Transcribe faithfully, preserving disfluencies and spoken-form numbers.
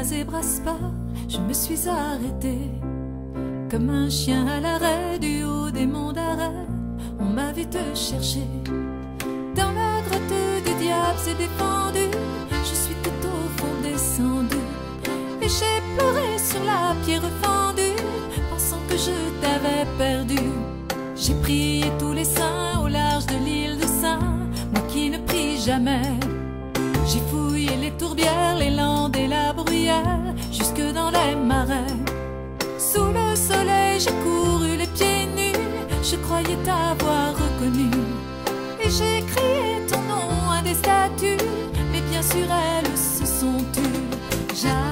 la zébra sport, je me suis arrêtée. Comme un chien à l'arrêt du haut des monts d'arrêt, on m'a vite cherché. Dans la grotte du diable s'est défendu, je suis tout au fond descendu. Et j'ai pleuré sur la pierre fendue, pensant que je t'avais perdu. J'ai prié tous les saints au large de l'île de Saint, moi qui ne prie jamais. J'ai fouillé les tourbières, les landes et la bruyère, jusque dans les marais. Sous le soleil j'ai couru les pieds nus, je croyais t'avoir reconnu. Et j'ai crié ton nom à des statues, mais bien sûr elles se sont tues.